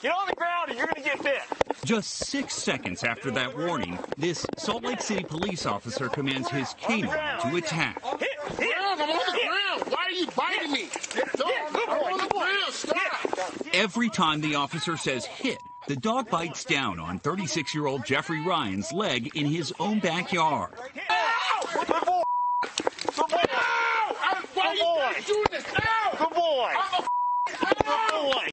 Get on the ground or you're going to get bit. Just 6 seconds after that warning, this Salt Lake City police officer commands his canine to attack. I'm on the ground. Why are you biting me? I'm on the ground. Stop. Every time the officer says hit, the dog bites down on 36-year-old Jeffrey Ryan's leg in his own backyard. Good boy. Good boy. Why are you doing this? Good boy. Good boy.